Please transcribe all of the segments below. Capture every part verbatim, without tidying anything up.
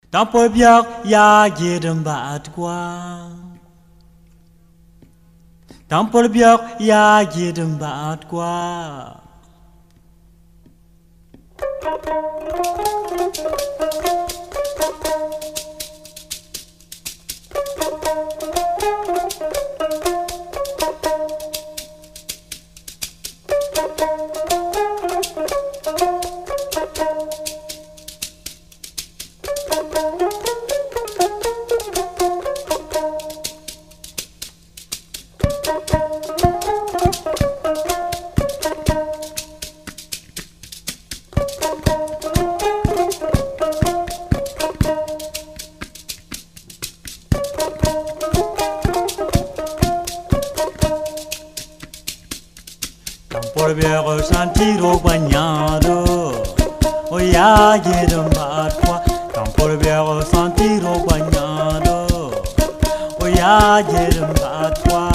Dans le biak ya gidim bat kwa. Dans le biak ya gidim bat kwa. Por viejo santiro bañado, o ya gidim bat kwa. Por viejo santiro bañado, o ya gidim bat kwa.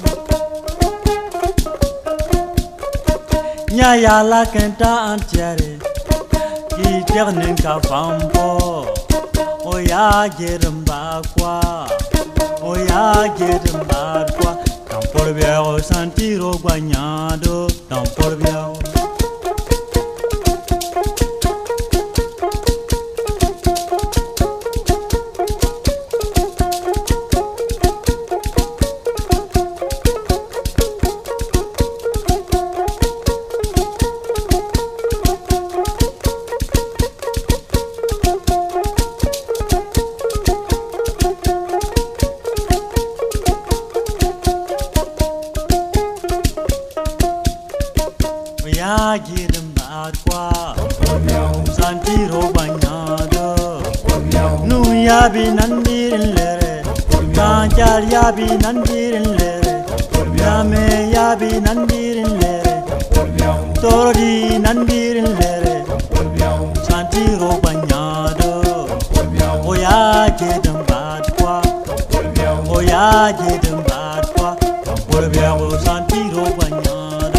Nya ya la kenta antiere, ki ternin ka fampo, o ya gidim bat kwa, o ya gidim bat kwa. Por viejo santiro bañado, tan por viejo. Ya gidim bat kwa, santiro bañado. Nu ya bi nandirin lere, kanchal ya bi nandirin lere, yame ya bi nandirin lere, torodi nandirin lere, santiro bañado. O ya gidim bat kwa, o ya gidim bat kwa, por viejo santiro bañado.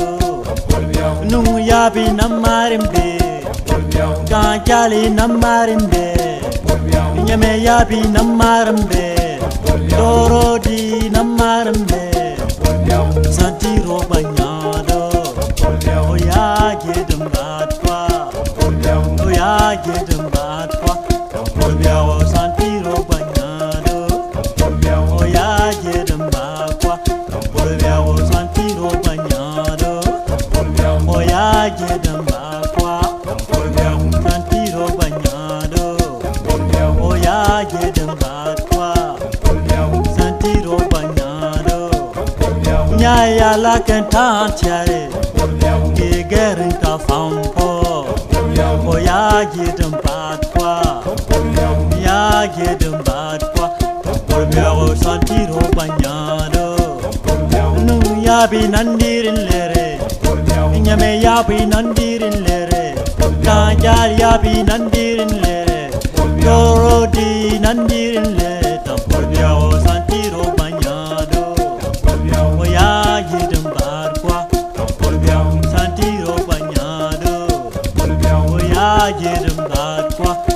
Nu ya bi namarimbe, kanchali namarimbe, nyame ya bi namarimbe, torodi namarimbe, santiro bañado. O ya gidim bat kwa, o ya gidim bat kwa, por viejo santiro bañado. O ya gidim bat kwa, por viejo santiro bañado. O ya gidim bat kwa, por viejo santiro bañado. O ya gidim bat kwa, santiro bañado. Nya ya la kenta antiere, ki gerin ka fampo. O ya gidim bat kwa, ya gidim bat kwa, por viejo santiro bañado. Nu ya bi nandirin lere, nyame ya bi nandirin lere, kanchal ya bi nandirin lere, torodi nandirin lere, por viejo santiro bañado. O ya gidim bat kwa, por viejo santiro bañado. O ya gidim bat kwa.